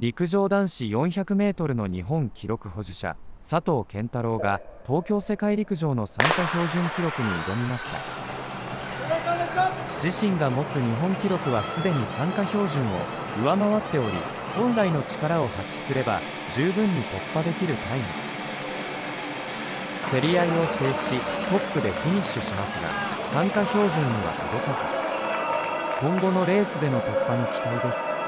陸上男子400メートルの日本記録保持者佐藤拳太郎が東京世界陸上の参加標準記録に挑みました。自身が持つ日本記録はすでに参加標準を上回っており、本来の力を発揮すれば十分に突破できるタイム。競り合いを制しトップでフィニッシュしますが、参加標準には届かず、今後のレースでの突破に期待です。